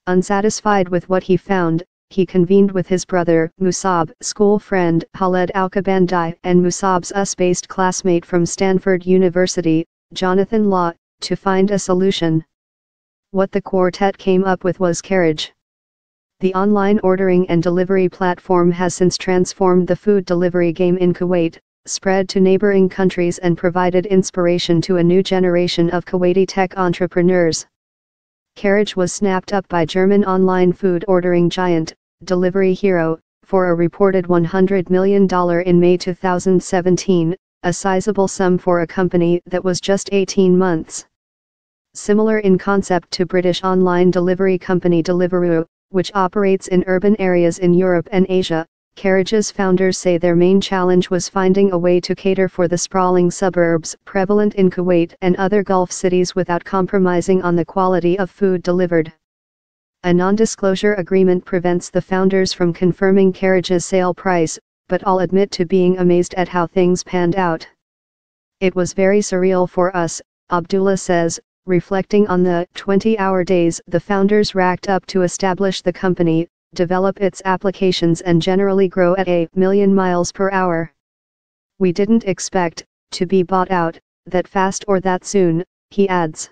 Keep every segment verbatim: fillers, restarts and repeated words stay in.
Unsatisfied with what he found, he convened with his brother, Musab, school friend, Khaled Al-Kabandai, and Musab's U S-based classmate from Stanford University, Jonathan Law, to find a solution. What the quartet came up with was Carriage. The online ordering and delivery platform has since transformed the food delivery game in Kuwait, spread to neighboring countries and provided inspiration to a new generation of Kuwaiti tech entrepreneurs. Carriage was snapped up by German online food ordering giant, Delivery Hero, for a reported one hundred million dollars in May two thousand seventeen, a sizable sum for a company that was just eighteen months. Similar in concept to British online delivery company Deliveroo, which operates in urban areas in Europe and Asia, Carriage's founders say their main challenge was finding a way to cater for the sprawling suburbs prevalent in Kuwait and other Gulf cities without compromising on the quality of food delivered. A non-disclosure agreement prevents the founders from confirming Carriage's sale price, but all admit to being amazed at how things panned out. "It was very surreal for us," Abdullah says, reflecting on the twenty-hour days the founders racked up to establish the company, develop its applications and generally grow at a million miles per hour. "We didn't expect to be bought out that fast or that soon," he adds.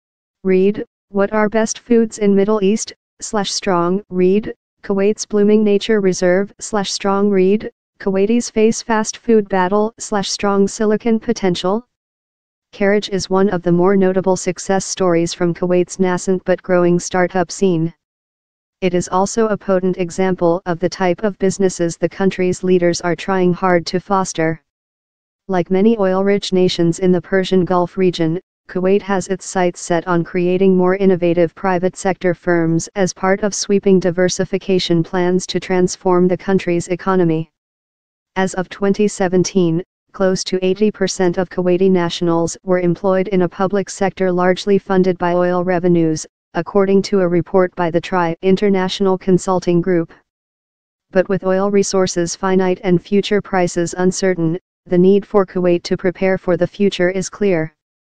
Read, "What are best foods in Middle East?" slash strong read, Kuwait's blooming nature reserve slash strong read, Kuwaitis face fast food battle slash strong silicon potential. Carriage is one of the more notable success stories from Kuwait's nascent but growing startup scene. It is also a potent example of the type of businesses the country's leaders are trying hard to foster. Like many oil-rich nations in the Persian Gulf region, Kuwait has its sights set on creating more innovative private sector firms as part of sweeping diversification plans to transform the country's economy. As of twenty seventeen, close to eighty percent of Kuwaiti nationals were employed in a public sector largely funded by oil revenues, according to a report by the T R I International Consulting Group. But with oil resources finite and future prices uncertain, the need for Kuwait to prepare for the future is clear.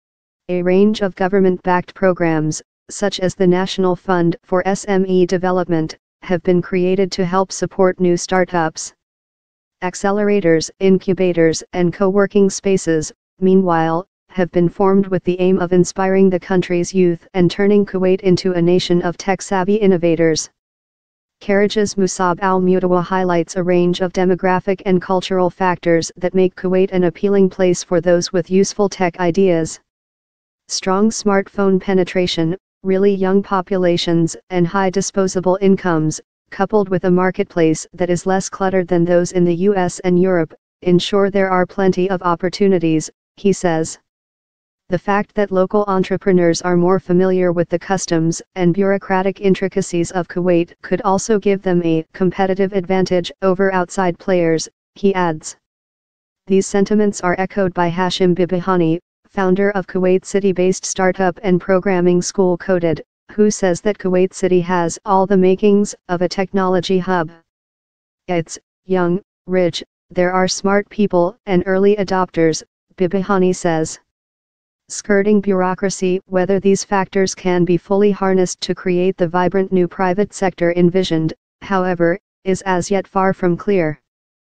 A range of government-backed programs, such as the National Fund for S M E Development, have been created to help support new startups. Accelerators, incubators, and co-working spaces, meanwhile, have been formed with the aim of inspiring the country's youth and turning Kuwait into a nation of tech-savvy innovators. Carriage's Musab Al-Mutawa highlights a range of demographic and cultural factors that make Kuwait an appealing place for those with useful tech ideas. Strong smartphone penetration, really young populations, and high disposable incomes, coupled with a marketplace that is less cluttered than those in the U S and Europe, ensure there are plenty of opportunities, he says. The fact that local entrepreneurs are more familiar with the customs and bureaucratic intricacies of Kuwait could also give them a competitive advantage over outside players, he adds. These sentiments are echoed by Hashim Bibihani, founder of Kuwait City-based startup and programming school Coded, who says that Kuwait City has all the makings of a technology hub. It's young, rich, there are smart people and early adopters, Bibihani says. Skirting bureaucracy, whether these factors can be fully harnessed to create the vibrant new private sector envisioned, however, is as yet far from clear.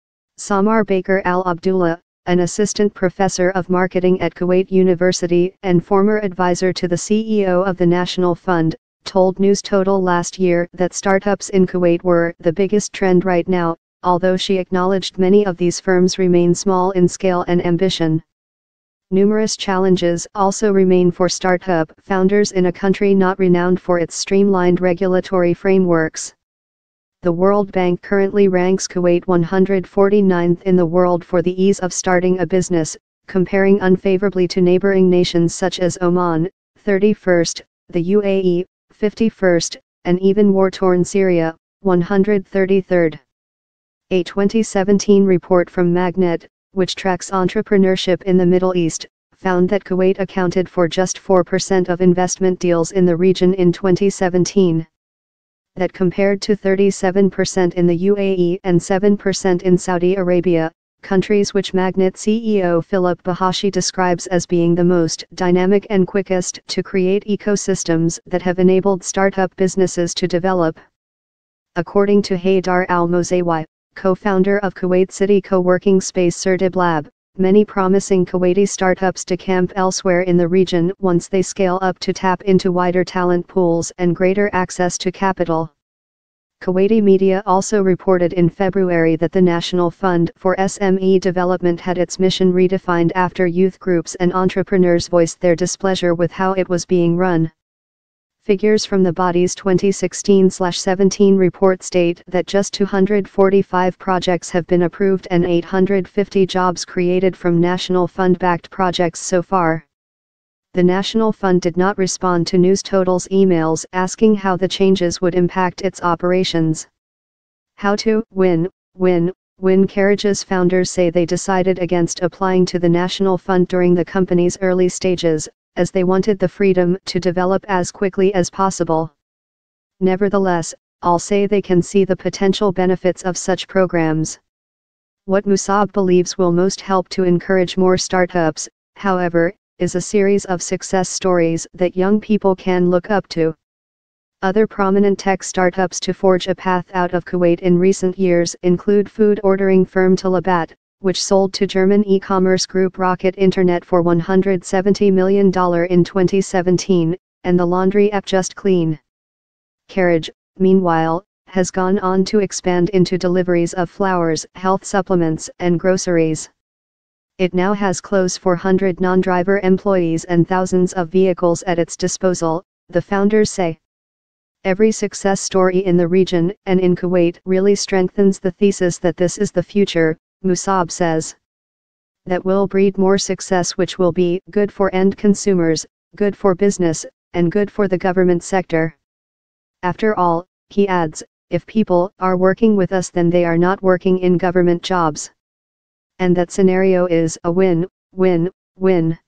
Samar Baker Al-Abdullah, an assistant professor of marketing at Kuwait University and former advisor to the C E O of the National Fund, told News Total last year that startups in Kuwait were the biggest trend right now, although she acknowledged many of these firms remain small in scale and ambition. Numerous challenges also remain for startup founders in a country not renowned for its streamlined regulatory frameworks. The World Bank currently ranks Kuwait one hundred forty-ninth in the world for the ease of starting a business, comparing unfavorably to neighboring nations such as Oman, thirty-first, the U A E, fifty-first, and even war-torn Syria, one hundred thirty-third. A twenty seventeen report from Magnet, which tracks entrepreneurship in the Middle East, found that Kuwait accounted for just four percent of investment deals in the region in twenty seventeen. That compared to thirty-seven percent in the U A E and seven percent in Saudi Arabia. countries, which Magnet C E O Philip Bahashi describes as being the most dynamic and quickest to create ecosystems that have enabled startup businesses to develop. According to Haydar Al-Mosawi, co-founder of Kuwait City co-working space Serdib Lab, many promising Kuwaiti startups decamp elsewhere in the region once they scale up to tap into wider talent pools and greater access to capital. Kuwaiti media also reported in February that the National Fund for S M E Development had its mission redefined after youth groups and entrepreneurs voiced their displeasure with how it was being run. Figures from the body's twenty sixteen seventeen report state that just two hundred forty-five projects have been approved and eight hundred fifty jobs created from National Fund-backed projects so far. The National Fund did not respond to News Total's emails asking how the changes would impact its operations. How to win, win, win. Carriage's founders say they decided against applying to the National Fund during the company's early stages, as they wanted the freedom to develop as quickly as possible. Nevertheless, all say they can see the potential benefits of such programs. What Musab believes will most help to encourage more startups, however, is a series of success stories that young people can look up to. Other prominent tech startups to forge a path out of Kuwait in recent years include food ordering firm Talabat, which sold to German e-commerce group Rocket Internet for one hundred seventy million dollars in twenty seventeen, and the laundry app Just Clean. Carriage, meanwhile, has gone on to expand into deliveries of flowers, health supplements, and groceries. It now has close four hundred non-driver employees and thousands of vehicles at its disposal, the founders say. Every success story in the region and in Kuwait really strengthens the thesis that this is the future, Musab says. That will breed more success, which will be good for end consumers, good for business, and good for the government sector. After all, he adds, if people are working with us, then they are not working in government jobs. And that scenario is a win, win, win.